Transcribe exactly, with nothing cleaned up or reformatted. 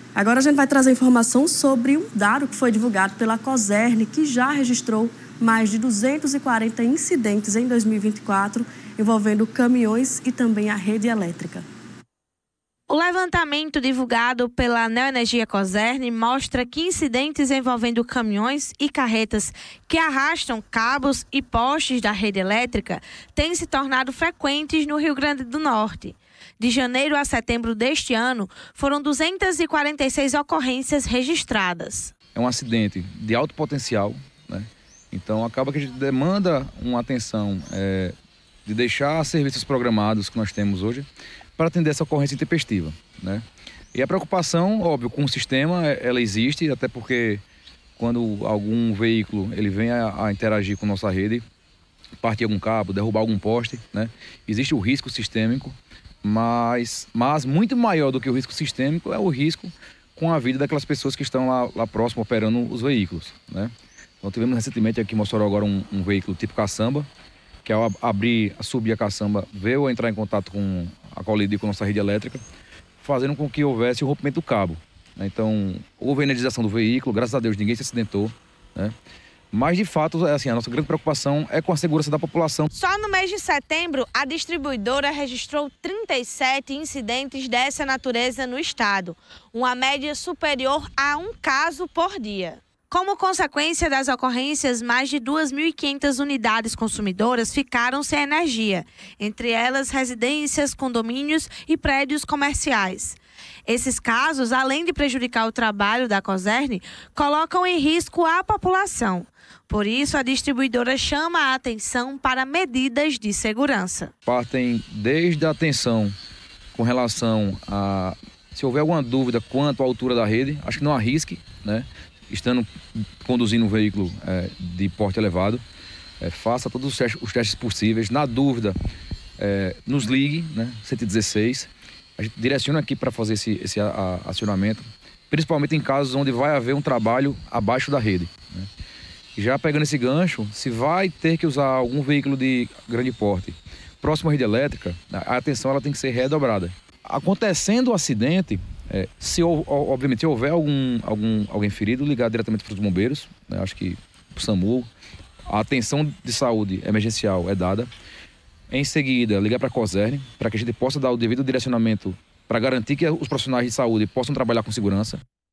Agora a gente vai trazer informação sobre um dado que foi divulgado pela COSERN, que já registrou mais de duzentos e quarenta incidentes em dois mil e vinte e quatro, envolvendo caminhões e também a rede elétrica. O levantamento divulgado pela Neoenergia COSERN mostra que incidentes envolvendo caminhões e carretas que arrastam cabos e postes da rede elétrica têm se tornado frequentes no Rio Grande do Norte. De janeiro a setembro deste ano, foram duzentas e quarenta e seis ocorrências registradas. É um acidente de alto potencial, né? Então acaba que a gente demanda uma atenção é, de deixar serviços programados que nós temos hoje para atender essa ocorrência intempestiva, né? E a preocupação, óbvio, com o sistema, ela existe, até porque quando algum veículo ele vem a, a interagir com nossa rede, partir algum cabo, derrubar algum poste, né? Existe o risco sistêmico, mas, mas muito maior do que o risco sistêmico é o risco com a vida daquelas pessoas que estão lá, lá próximo operando os veículos, né? Então tivemos recentemente aqui em Mossoró agora um, um veículo tipo caçamba, que ao abrir, subir a caçamba, veio a entrar em contato com a colidir com a nossa rede elétrica, fazendo com que houvesse o rompimento do cabo, né? Então, houve a energização do veículo, graças a Deus ninguém se acidentou, né? Mas, de fato, é assim, a nossa grande preocupação é com a segurança da população. Só no mês de setembro, a distribuidora registrou trinta e sete incidentes dessa natureza no estado, uma média superior a um caso por dia. Como consequência das ocorrências, mais de duas mil e quinhentas unidades consumidoras ficaram sem energia, entre elas residências, condomínios e prédios comerciais. Esses casos, além de prejudicar o trabalho da COSERN, colocam em risco a população. Por isso, a distribuidora chama a atenção para medidas de segurança. Partem desde a atenção com relação a, se houver alguma dúvida quanto à altura da rede, acho que não arrisque, né? Estando conduzindo um veículo é, de porte elevado, é, faça todos os testes, os testes possíveis. Na dúvida, é, nos ligue, né? cento e dezesseis. A gente direciona aqui para fazer esse, esse a, a, acionamento, principalmente em casos onde vai haver um trabalho abaixo da rede, né? Já pegando esse gancho, se vai ter que usar algum veículo de grande porte próximo à rede elétrica, a atenção ela tem que ser redobrada. Acontecendo o acidente, É, se obviamente houver algum, algum, alguém ferido, ligar diretamente para os bombeiros, né? Acho que o SAMU, a atenção de saúde emergencial é dada. Em seguida, ligar para a COSERN, para que a gente possa dar o devido direcionamento para garantir que os profissionais de saúde possam trabalhar com segurança.